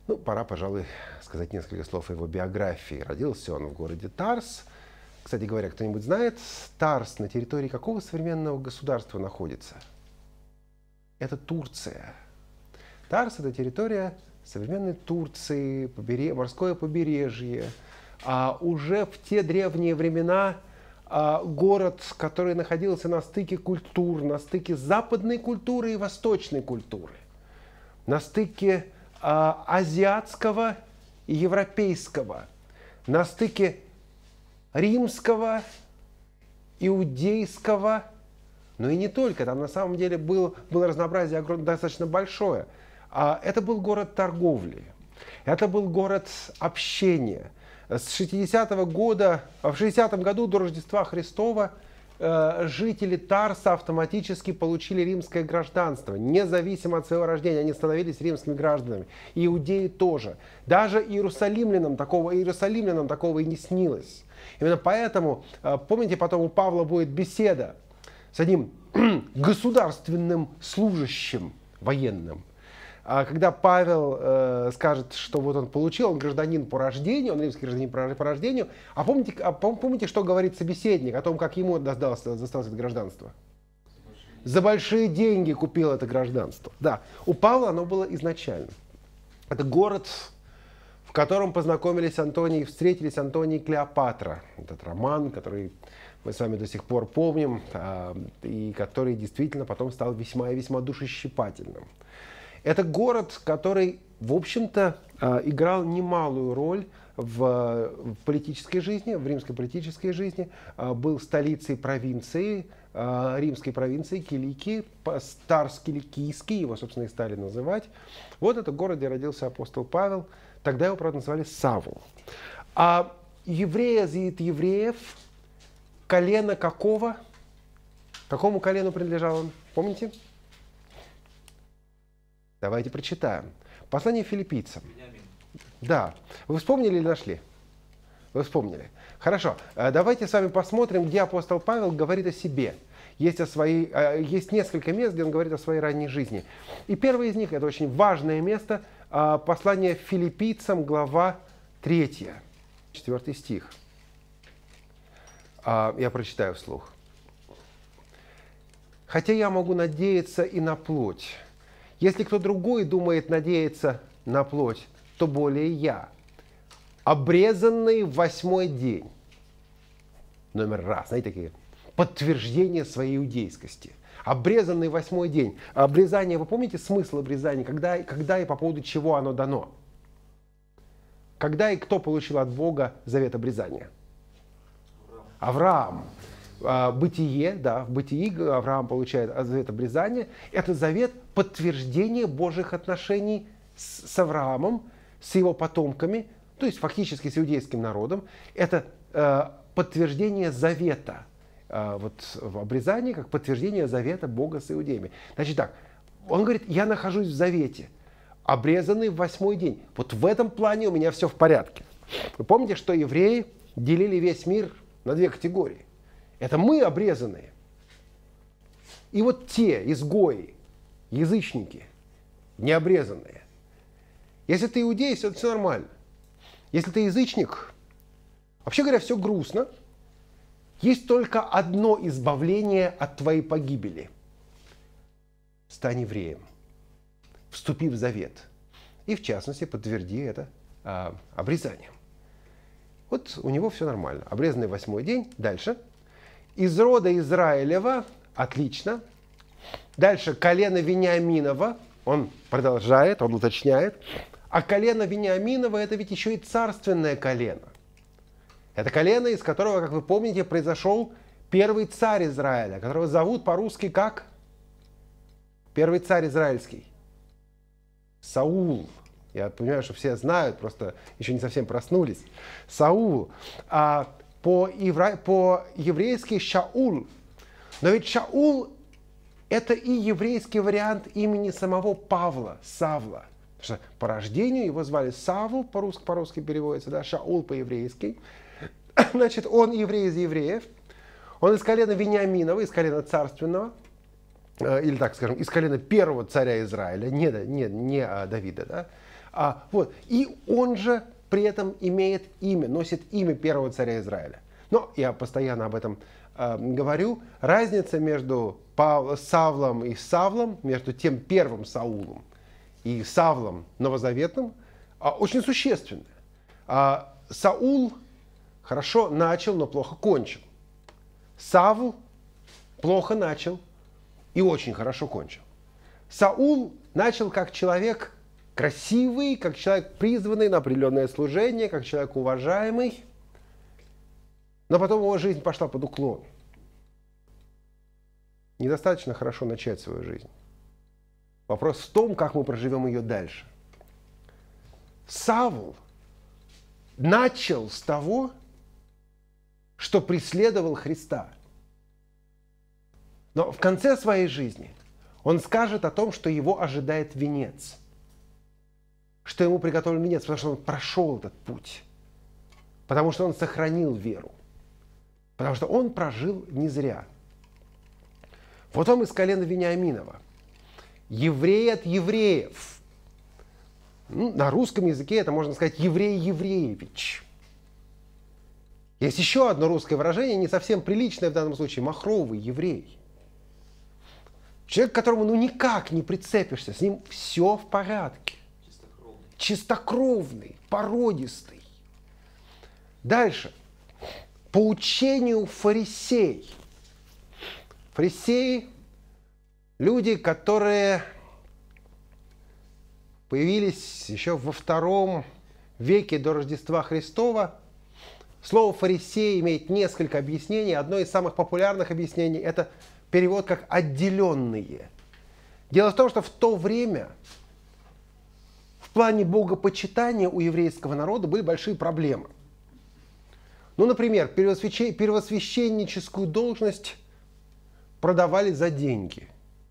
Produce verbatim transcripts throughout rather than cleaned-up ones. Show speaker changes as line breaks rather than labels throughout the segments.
Ну, пора, пожалуй, сказать несколько слов о его биографии. Родился он в городе Тарс. Кстати говоря, кто-нибудь знает, Тарс на территории какого современного государства находится? Это Турция. Тарс – это территория современной Турции, побере... морское побережье. А уже в те древние времена а, город, который находился на стыке культур, на стыке западной культуры и восточной культуры, на стыке а, азиатского и европейского, на стыке римского, иудейского, но и не только. Там на самом деле было, было разнообразие достаточно большое. А это был город торговли, это был город общения. С шестидесятого года, в шестидесятом году до Рождества Христова э, жители Тарса автоматически получили римское гражданство. Независимо от своего рождения, они становились римскими гражданами. Иудеи тоже. Даже иерусалимлянам такого, иерусалимлянам такого и не снилось. Именно поэтому, э, помните, потом у Павла будет беседа с одним государственным служащим военным. Когда Павел э, скажет, что вот он получил, он гражданин по рождению, он римский гражданин по, по рождению, а помните, а помните, что говорит собеседник о том, как ему досталось, досталось это гражданство? За большие деньги купил это гражданство. Да, у Павла оно было изначально. Это город, в котором познакомились Антоний, встретились Антоний и Клеопатра. Этот роман, который мы с вами до сих пор помним, э, и который действительно потом стал весьма и весьма душещипательным. Это город, который, в общем-то, играл немалую роль в политической жизни, в римской политической жизни, был столицей провинции, римской провинции Киликии, Тарс Киликийский, его, собственно, и стали называть. Вот это город, где родился апостол Павел, тогда его, правда, называли Савл. А еврея из евреев, колено какого? Какому колену принадлежал он? Помните? Давайте прочитаем. Послание филиппийцам. Да. Вы вспомнили или нашли? Вы вспомнили. Хорошо. Давайте с вами посмотрим, где апостол Павел говорит о себе. Есть, о своей, есть несколько мест, где он говорит о своей ранней жизни. И первое из них, это очень важное место, послание филиппийцам, глава третья, четвёртый стих. Я прочитаю вслух. «Хотя я могу надеяться и на плоть. Если кто другой думает надеяться на плоть, то более я, обрезанный в восьмой день». Номер раз, знаете, такие подтверждение своей иудейскости. Обрезанный в восьмой день. Обрезание, вы помните смысл обрезания? Когда, когда и по поводу чего оно дано? Когда и кто получил от Бога завет обрезания? Авраам. Бытие, да, в Бытии Авраам получает завет обрезания. Это завет подтверждения Божьих отношений с, с Авраамом, с его потомками, то есть фактически с иудейским народом. Это э, подтверждение завета, э, вот в обрезании, как подтверждение завета Бога с иудеями. Значит так, он говорит, я нахожусь в завете, обрезанный в восьмой день. Вот в этом плане у меня все в порядке. Вы помните, что евреи делили весь мир на две категории. Это мы обрезанные. И вот те изгои, язычники, необрезанные. Если ты иудей, все, все нормально. Если ты язычник, вообще говоря, все грустно. Есть только одно избавление от твоей погибели. Стань евреем. Вступи в завет. И в частности, подтверди это а, обрезанием. Вот у него все нормально. Обрезанный восьмой день. Дальше. Из рода Израилева, отлично. Дальше колено Вениаминова, он продолжает, он уточняет. А колено Вениаминова это ведь еще и царственное колено. Это колено, из которого, как вы помните, произошел первый царь Израиля, которого зовут по-русски как? Первый царь израильский. Саул. Я понимаю, что все знают, просто еще не совсем проснулись. Саул. А По-евре... по-еврейски Шауль. Но ведь Шаул это и еврейский вариант имени самого Павла, Савла. Потому что по рождению его звали Савл, по-русски, по-русски переводится, да, Шаул по-еврейски. Значит, он еврей из евреев. Он из колена Вениаминова, из колена царственного. Или так скажем, из колена первого царя Израиля, не, не, не Давида, да? А, вот. И он же при этом имеет имя, носит имя первого царя Израиля. Но я постоянно об этом э, говорю. Разница между Пав... Савлом и Савлом, между тем первым Саулом и Савлом новозаветным, э, очень существенная. А Саул хорошо начал, но плохо кончил. Савл плохо начал и очень хорошо кончил. Саул начал как человек красивый, как человек призванный на определенное служение, как человек уважаемый, но потом его жизнь пошла под уклон. Недостаточно хорошо начать свою жизнь. Вопрос в том, как мы проживем ее дальше. Савл начал с того, что преследовал Христа. Но в конце своей жизни он скажет о том, что его ожидает венец. Что ему приготовлен венец, потому что он прошел этот путь. Потому что он сохранил веру. Потому что он прожил не зря. Вот он из колена Вениаминова. Еврей от евреев. Ну, на русском языке это можно сказать еврей Евреевич. Есть еще одно русское выражение, не совсем приличное в данном случае, махровый еврей. Человек, к которому ну никак не прицепишься, с ним все в порядке. Чистокровный, Чистокровный породистый. Дальше. По учению фарисей. Фарисеи – люди, которые появились еще во втором веке до Рождества Христова. Слово «фарисей» имеет несколько объяснений. Одно из самых популярных объяснений – это перевод как «отделенные». Дело в том, что в то время в плане богопочитания у еврейского народа были большие проблемы. Ну, например, первосвященническую должность продавали за деньги.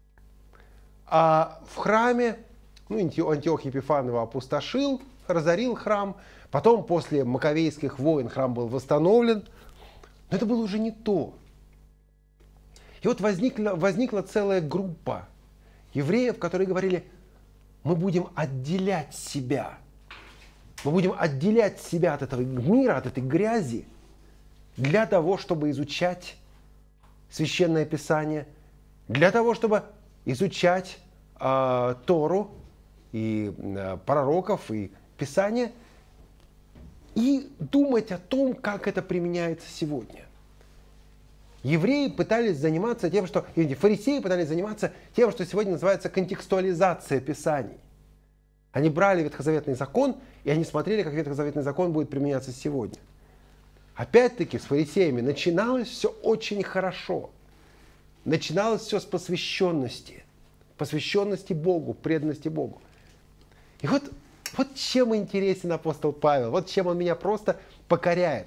А в храме, ну, Антиох Епифан его опустошил, разорил храм. Потом, после Маковейских войн, храм был восстановлен. Но это было уже не то. И вот возникла, возникла целая группа евреев, которые говорили, мы будем отделять себя. Мы будем отделять себя от этого мира, от этой грязи, для того, чтобы изучать Священное Писание, для того, чтобы изучать э, Тору и э, пророков, и Писание, и думать о том, как это применяется сегодня. Евреи пытались заниматься тем, что... Фарисеи пытались заниматься тем, что сегодня называется контекстуализация Писаний. Они брали Ветхозаветный закон, и они смотрели, как Ветхозаветный закон будет применяться сегодня. Опять-таки, с фарисеями начиналось все очень хорошо. Начиналось все с посвященности. Посвященности Богу, преданности Богу. И вот, вот чем интересен апостол Павел, вот чем он меня просто покоряет.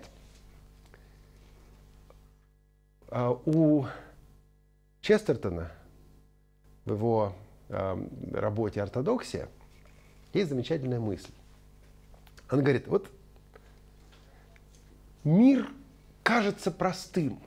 У Честертона в его работе «Ортодоксия» есть замечательная мысль. Он говорит, вот мир кажется простым,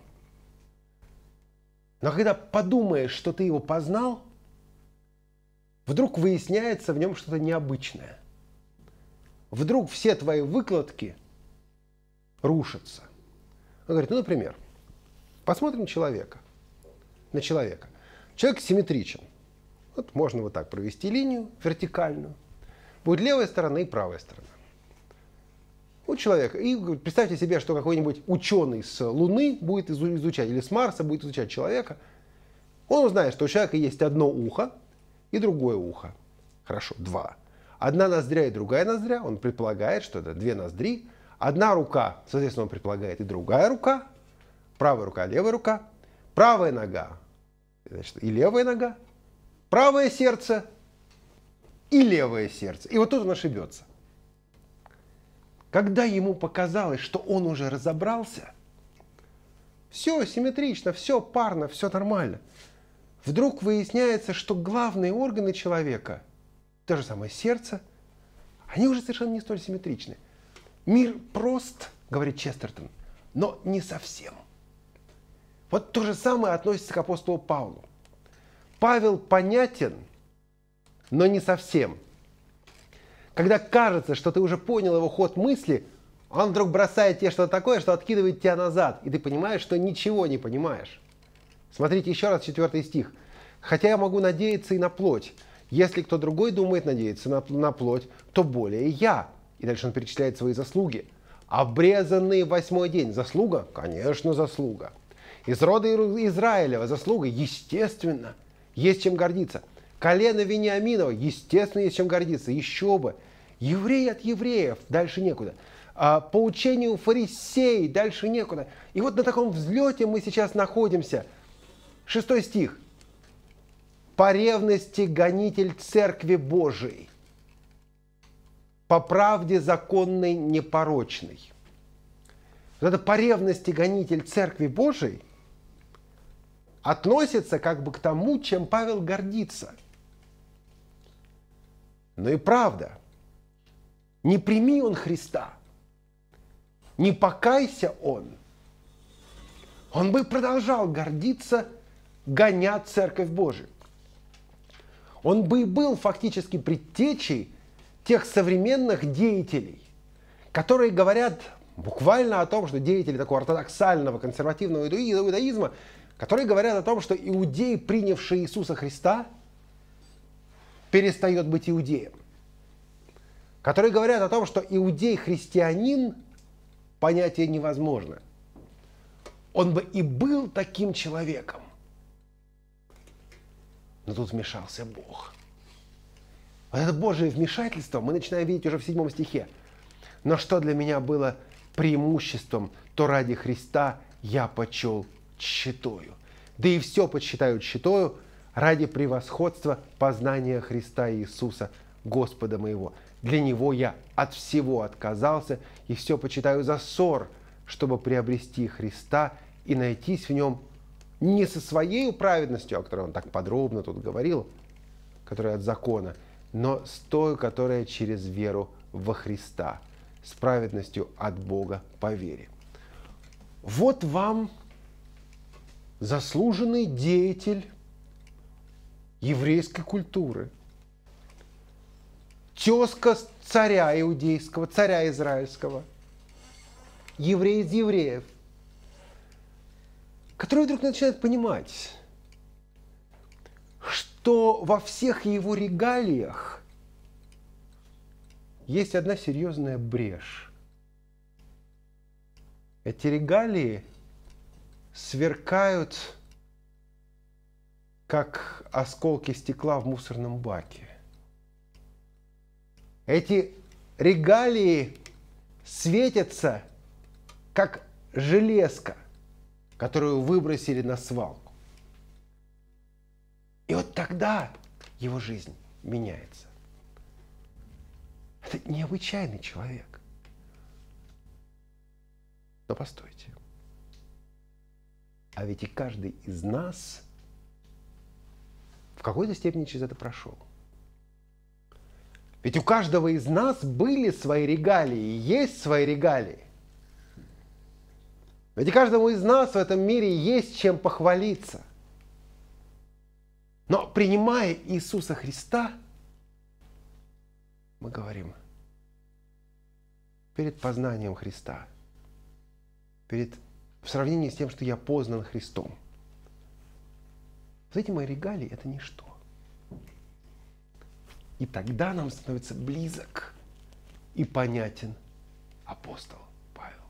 но когда подумаешь, что ты его познал, вдруг выясняется в нем что-то необычное. Вдруг все твои выкладки рушатся. Он говорит, ну, например, посмотрим человека, на человека. Человек симметричен. Вот можно вот так провести линию вертикальную. Будет левая сторона и правая сторона. У человека. И представьте себе, что какой-нибудь ученый с Луны будет изучать, или с Марса будет изучать человека. Он узнает, что у человека есть одно ухо и другое ухо. Хорошо, два. Одна ноздря и другая ноздря. Он предполагает, что это две ноздри. Одна рука, соответственно, он предполагает, и другая рука. Правая рука, левая рука. Правая нога, значит, и левая нога. Правое сердце и левое сердце. И вот тут он ошибется. Когда ему показалось, что он уже разобрался, все симметрично, все парно, все нормально, вдруг выясняется, что главные органы человека, то же самое сердце, они уже совершенно не столь симметричны. Мир прост, говорит Честертон, но не совсем. Вот то же самое относится к апостолу Павлу. Павел понятен, но не совсем. Когда кажется, что ты уже понял его ход мысли, он вдруг бросает тебе что-то такое, что откидывает тебя назад. И ты понимаешь, что ничего не понимаешь. Смотрите еще раз четвертый стих. «Хотя я могу надеяться и на плоть. Если кто другой думает надеяться на, на плоть, то более я». И дальше он перечисляет свои заслуги. «Обрезанный в восьмой день». Заслуга? Конечно, заслуга. «Из рода Израилева». Заслуга? Естественно. Есть чем гордиться. «Колено Вениаминова». Естественно, есть чем гордиться. Еще бы. «Еврей от евреев». Дальше некуда. А, «По учению фарисей». Дальше некуда. И вот на таком взлете мы сейчас находимся. Шестой стих. «По ревности гонитель Церкви Божией, по правде законной непорочной». Вот это «по ревности гонитель Церкви Божией» относится как бы к тому, чем Павел гордится. Но и правда, не прими он Христа, не покайся он, он бы продолжал гордиться, гоня Церковь Божию. Он бы и был фактически предтечей тех современных деятелей, которые говорят буквально о том, что деятели такого ортодоксального, консервативного иудаизма, которые говорят о том, что иудей, принявший Иисуса Христа, перестает быть иудеем. Которые говорят о том, что иудей-христианин понятие невозможно. Он бы и был таким человеком. Но тут вмешался Бог. Вот это Божие вмешательство мы начинаем видеть уже в седьмом стихе. «Но что для меня было преимуществом, то ради Христа я почел тщетою. Да и все почитаю тщетою ради превосходства познания Христа Иисуса, Господа моего. Для Него я от всего отказался и все почитаю за ссор, чтобы приобрести Христа и найтись в Нем не со своей праведностью, о которой он так подробно тут говорил, которая от закона, но с той, которая через веру во Христа, с праведностью от Бога по вере». Вот вам заслуженный деятель еврейской культуры, тезка царя иудейского, царя израильского, еврей из евреев, который вдруг начинает понимать, что во всех его регалиях есть одна серьезная брешь. Эти регалии сверкают, как осколки стекла в мусорном баке. Эти регалии светятся, как железка, которую выбросили на свалку. И вот тогда его жизнь меняется. Это необычайный человек. Но постойте. А ведь и каждый из нас в какой-то степени через это прошел. Ведь у каждого из нас были свои регалии, есть свои регалии. Ведь и каждому из нас в этом мире есть чем похвалиться. Но принимая Иисуса Христа, мы говорим, перед познанием Христа, перед, в сравнении с тем, что я познан Христом, вот эти мои регалии – это ничто. И тогда нам становится близок и понятен апостол Павел.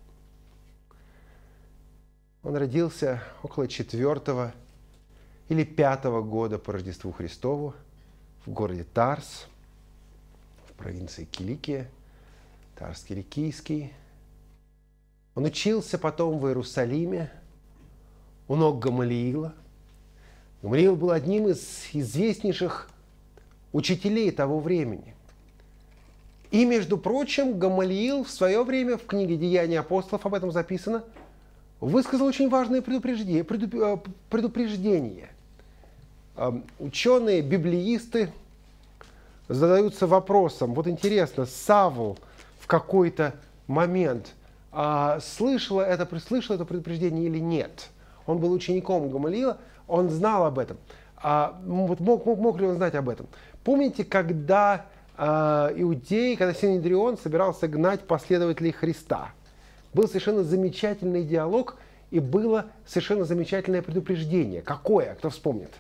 Он родился около четвертого или пятого года по Рождеству Христову в городе Тарс, в провинции Киликия, Тарс Киликийский. Он учился потом в Иерусалиме у ног Гамалиила. Гамалиил был одним из известнейших учителей того времени. И, между прочим, Гамалиил в свое время, в книге «Деяния апостолов» об этом записано, высказал очень важное предупреждение. предупреждение. Ученые, библеисты задаются вопросом, вот интересно, Савл в какой-то момент а, слышал, это, слышал это предупреждение или нет? Он был учеником Гамалиила, он знал об этом. А, вот мог, мог, мог ли он знать об этом? Помните, когда иудеи, когда Синедрион собирался гнать последователей Христа. Был совершенно замечательный диалог и было совершенно замечательное предупреждение. Какое? Кто вспомнит?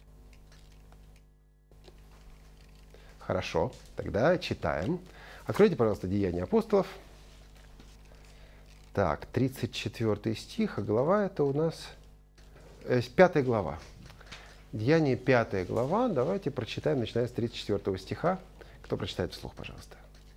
Хорошо, тогда читаем. Откройте, пожалуйста, Деяния апостолов. Так, тридцать четвёртый стих, а глава это у нас э, пятая глава. Деяние пятая глава. Давайте прочитаем, начиная с тридцать четвёртого стиха. Кто прочитает вслух, пожалуйста.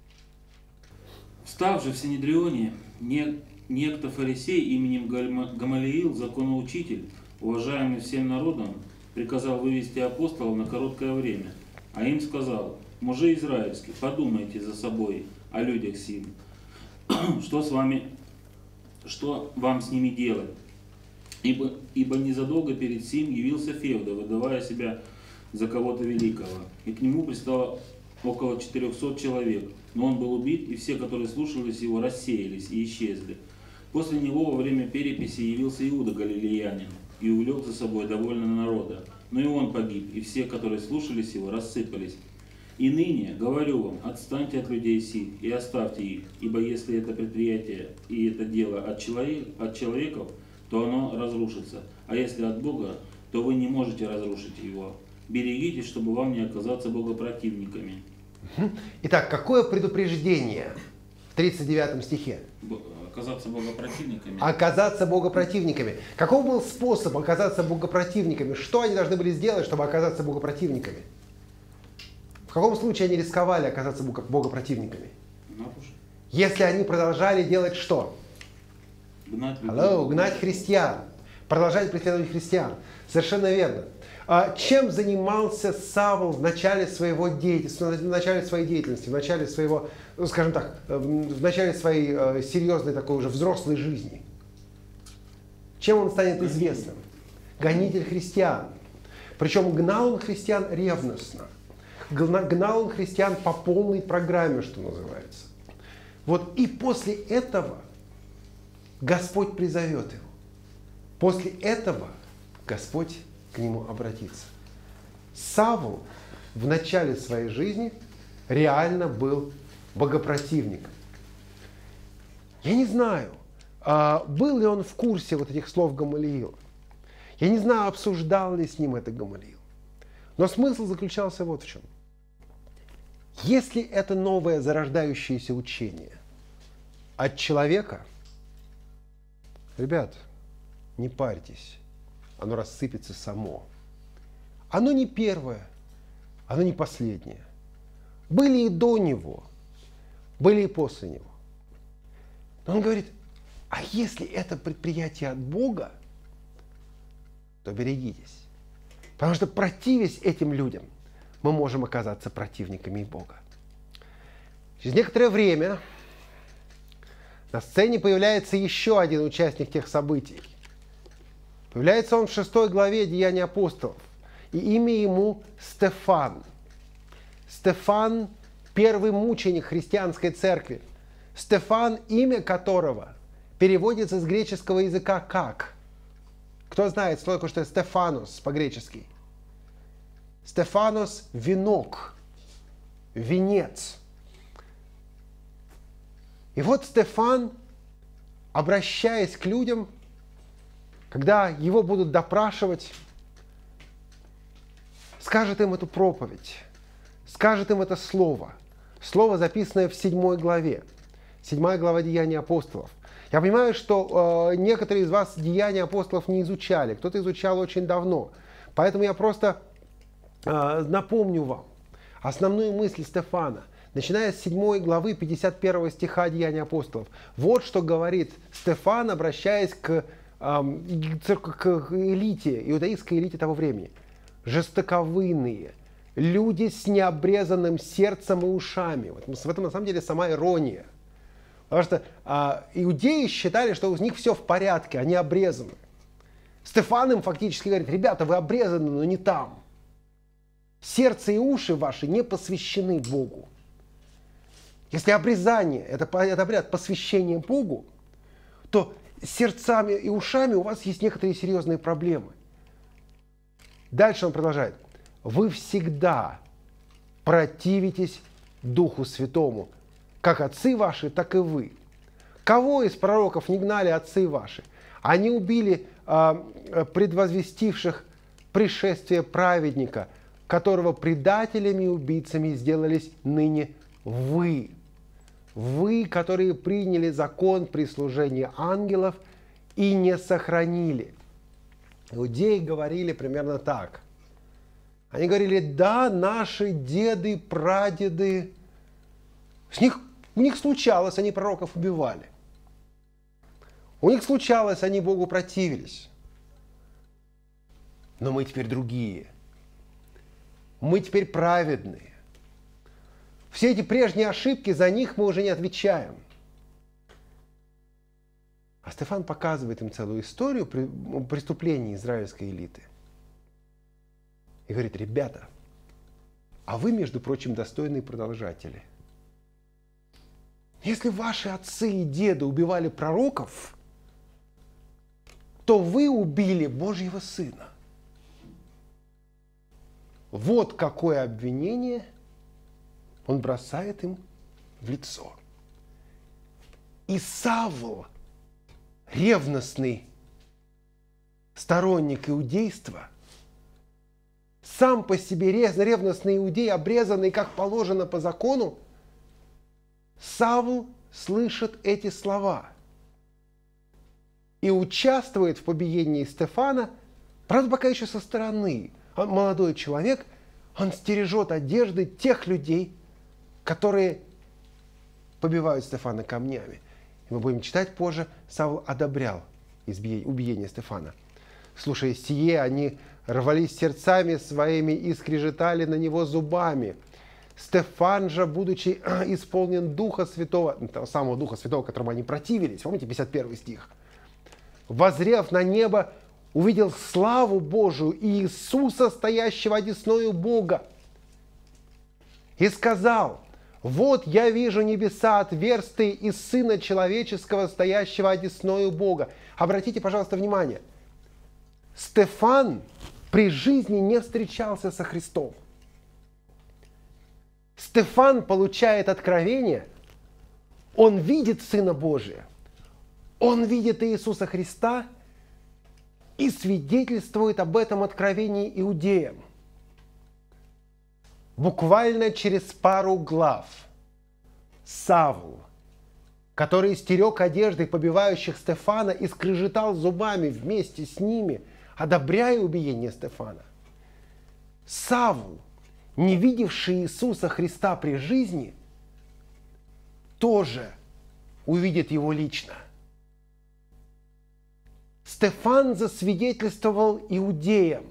Встав же в Синедрионе, не, некто фарисей именем Гамалиил, законоучитель, уважаемый всем народом, приказал вывести апостолов на короткое время, а им сказал: мужи израильские, подумайте за собой о людях сим, что с вами, что вам с ними делать? Ибо, ибо незадолго перед сим явился Февда, выдавая себя за кого-то великого, и к нему пристало около четырехсот человек, но он был убит, и все, которые слушались его, рассеялись и исчезли. После него во время переписи явился Иуда Галилеянин и увлек за собой довольно народа, но и он погиб, и все, которые слушались его, рассыпались. И ныне, говорю вам, отстаньте от людей сих и оставьте их, ибо если это предприятие и это дело от, человек, от человеков, то оно разрушится, а если от Бога, то вы не можете разрушить его. Берегитесь, чтобы вам не оказаться богопротивниками.
Итак, какое предупреждение в тридцать девятом стихе?
Оказаться богопротивниками.
Оказаться богопротивниками. Каков был способ оказаться богопротивниками? Что они должны были сделать, чтобы оказаться богопротивниками? В каком случае они рисковали оказаться богопротивниками?
Нарушить.
Если они продолжали делать что?
Гнать,
Hello, гнать христиан. Продолжать преследовать христиан. Совершенно верно. А чем занимался Савл в начале своего деятельности, в начале своей деятельности, в начале своего, ну, скажем так, в начале своей э, серьезной такой уже взрослой жизни? Чем он станет известным? Гонитель христиан. Причем гнал он христиан ревностно. Гнал он христиан по полной программе, что называется. Вот и после этого Господь призовет его. После этого Господь к нему обратиться. Савл в начале своей жизни реально был богопротивником. Я не знаю, был ли он в курсе вот этих слов Гамалиила. Я не знаю, обсуждал ли с ним это Гамалиил. Но смысл заключался вот в чем. Если это новое зарождающееся учение от человека, ребят, не парьтесь. Оно рассыпется само. Оно не первое, оно не последнее. Были и до него, были и после него. Но он говорит, а если это предприятие от Бога, то берегитесь. Потому что, противясь этим людям, мы можем оказаться противниками Бога. Через некоторое время на сцене появляется еще один участник тех событий. Появляется он в шестой главе Деяний апостолов. И имя ему Стефан. Стефан – первый мученик христианской церкви. Стефан, имя которого переводится с греческого языка как? Кто знает, что такое что Стефанос по-гречески? Стефанос – венок, венец. И вот Стефан, обращаясь к людям, когда его будут допрашивать, скажет им эту проповедь, скажет им это слово. Слово, записанное в седьмой главе. Седьмая глава Деяний апостолов. Я понимаю, что э, некоторые из вас Деяния апостолов не изучали, кто-то изучал очень давно. Поэтому я просто э, напомню вам основную мысль Стефана. Начиная с седьмой главы пятьдесят первого стиха Деяний апостолов. Вот что говорит Стефан, обращаясь к к элите, иудаистской элите того времени. Жестоковыйные, люди с необрезанным сердцем и ушами. Вот в этом на самом деле сама ирония. Потому что а, иудеи считали, что у них все в порядке, они обрезаны. Стефан им фактически говорит, ребята, вы обрезаны, но не там. Сердце и уши ваши не посвящены Богу. Если обрезание – это, это обряд посвящения Богу, то сердцами и ушами у вас есть некоторые серьезные проблемы. Дальше он продолжает. Вы всегда противитесь Духу Святому, как отцы ваши, так и вы. Кого из пророков не гнали отцы ваши? Они убили а, предвозвестивших пришествие праведника, которого предателями и убийцами сделались ныне вы. Вы, которые приняли закон при служении ангелов и не сохранили. Иудеи говорили примерно так. Они говорили: да, наши деды, прадеды, с них, у них случалось, они пророков убивали. У них случалось, они Богу противились. Но мы теперь другие. Мы теперь праведные. Все эти прежние ошибки, за них мы уже не отвечаем. А Стефан показывает им целую историю преступлений израильской элиты. И говорит: ребята, а вы, между прочим, достойные продолжатели. Если ваши отцы и деды убивали пророков, то вы убили Божьего Сына. Вот какое обвинение он бросает им в лицо. И Савл, ревностный сторонник иудейства, сам по себе ревностный иудей, обрезанный, как положено по закону, Савл слышит эти слова и участвует в побиении Стефана, правда, пока еще со стороны. Он молодой человек, он стережет одежды тех людей, которые побивают Стефана камнями. И мы будем читать позже, Савл одобрял убиение Стефана. Слушая сие, они рвались сердцами своими и скрежетали на него зубами. Стефан же, будучи исполнен Духа Святого, того самого Духа Святого, которому они противились, помните, пятьдесят первый стих, воззрев на небо, увидел славу Божию и Иисуса, стоящего одесною Бога, и сказал: вот я вижу небеса отверстые и Сына Человеческого, стоящего одесною Бога. Обратите, пожалуйста, внимание. Стефан при жизни не встречался со Христом. Стефан получает откровение, он видит Сына Божия, он видит Иисуса Христа и свидетельствует об этом откровении иудеям. Буквально через пару глав Савл, который стерег одежды побивающих Стефана и скрежетал зубами вместе с ними, одобряя убиение Стефана, Савл, не видевший Иисуса Христа при жизни, тоже увидит его лично. Стефан засвидетельствовал иудеям,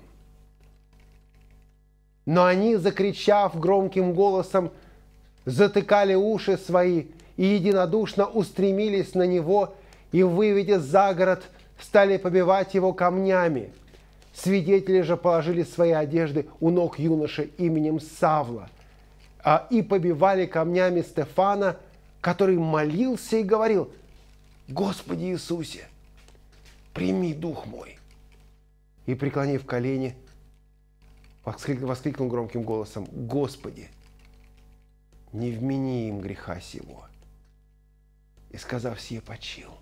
но они, закричав громким голосом, затыкали уши свои и единодушно устремились на него и, выведя за город, стали побивать его камнями. Свидетели же положили свои одежды у ног юноши именем Савла а, и побивали камнями Стефана, который молился и говорил: «Господи Иисусе, прими дух мой». И, преклонив колени, воскликнул, воскликнул громким голосом: «Господи, не вмени им греха сего». И, сказав сие, почил.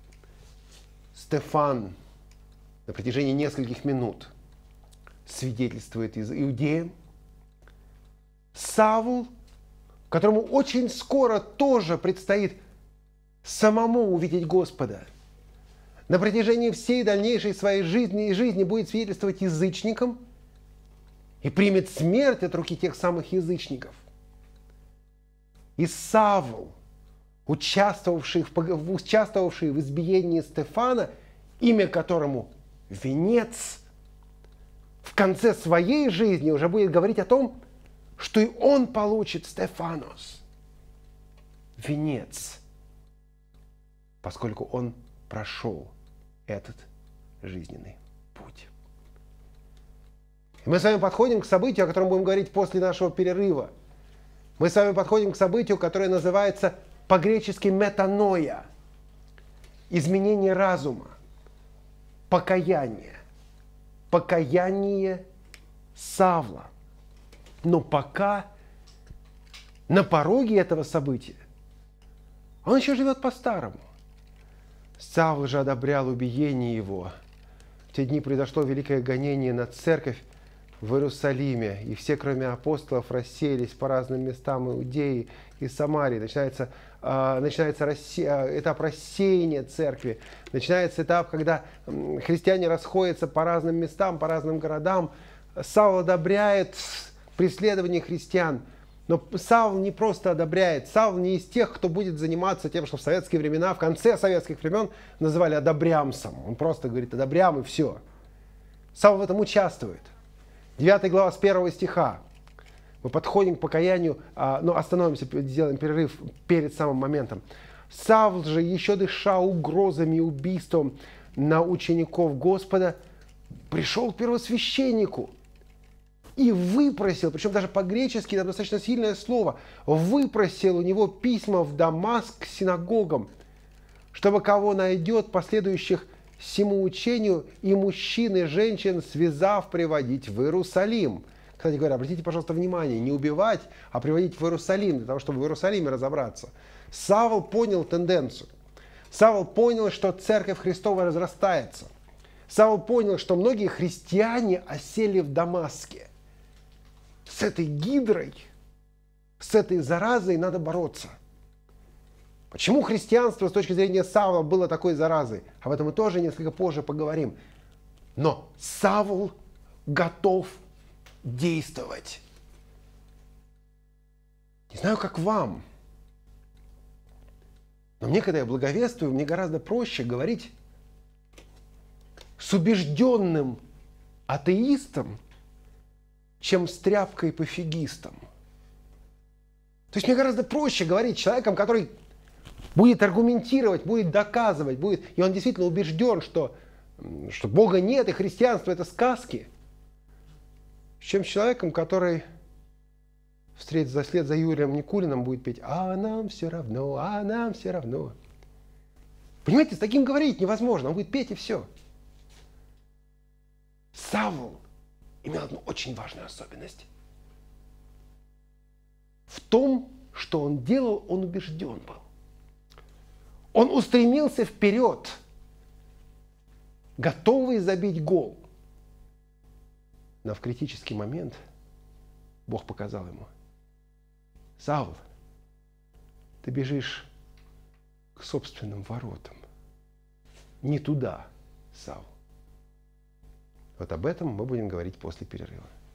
Стефан на протяжении нескольких минут свидетельствует из иудеям. Савл, которому очень скоро тоже предстоит самому увидеть Господа, на протяжении всей дальнейшей своей жизни и жизни будет свидетельствовать язычникам и примет смерть от руки тех самых язычников. И Савл, участвовавший в, участвовавший в избиении Стефана, имя которому венец, в конце своей жизни уже будет говорить о том, что и он получит Стефанос, венец, поскольку он прошел этот жизненный путь. И мы с вами подходим к событию, о котором будем говорить после нашего перерыва. Мы с вами подходим к событию, которое называется по-гречески метаноя, изменение разума, покаяние, покаяние Савла. Но пока на пороге этого события. Он еще живет по-старому. Савл же одобрял убиение его. В те дни произошло великое гонение на церковь в Иерусалиме, и все, кроме апостолов, рассеялись по разным местам Иудеи и Самарии. Начинается, э, начинается рассе... этап рассеяния церкви, начинается этап, когда христиане расходятся по разным местам, по разным городам. Савл одобряет преследование христиан, но Савл не просто одобряет. Савл не из тех, кто будет заниматься тем, что в советские времена, в конце советских времен называли одобрямсом. Он просто говорит одобрям и все. Савл в этом участвует. девятая глава с первого стиха. Мы подходим к покаянию, но остановимся, сделаем перерыв перед самым моментом. Савл же, еще дыша угрозами и убийством на учеников Господа, пришел к первосвященнику и выпросил, причем даже по-гречески, это достаточно сильное слово, выпросил у него письма в Дамаск к синагогам, чтобы кого найдет последующих всему учению и мужчин и женщин, связав, приводить в Иерусалим. Кстати говоря, обратите, пожалуйста, внимание, не убивать, а приводить в Иерусалим, для того, чтобы в Иерусалиме разобраться. Савл понял тенденцию. Савл понял, что церковь Христова разрастается. Савл понял, что многие христиане осели в Дамаске. С этой гидрой, с этой заразой надо бороться. Почему христианство с точки зрения Савла было такой заразой? Об этом мы тоже несколько позже поговорим. Но Савл готов действовать. Не знаю, как вам, но мне, когда я благовествую, мне гораздо проще говорить с убежденным атеистом, чем с тряпкой-пофигистом. То есть мне гораздо проще говорить с человеком, который будет аргументировать, будет доказывать, будет, и он действительно убежден, что, что Бога нет и христианство это сказки, чем с человеком, который вслед за, вслед за Юрием Никулиным будет петь «А нам все равно, а нам все равно». Понимаете, с таким говорить невозможно, он будет петь и все. Савл имел одну очень важную особенность. В том, что он делал, он убежден был. Он устремился вперед, готовый забить гол. Но в критический момент Бог показал ему: Савл, ты бежишь к собственным воротам. Не туда, Савл. Вот об этом мы будем говорить после перерыва.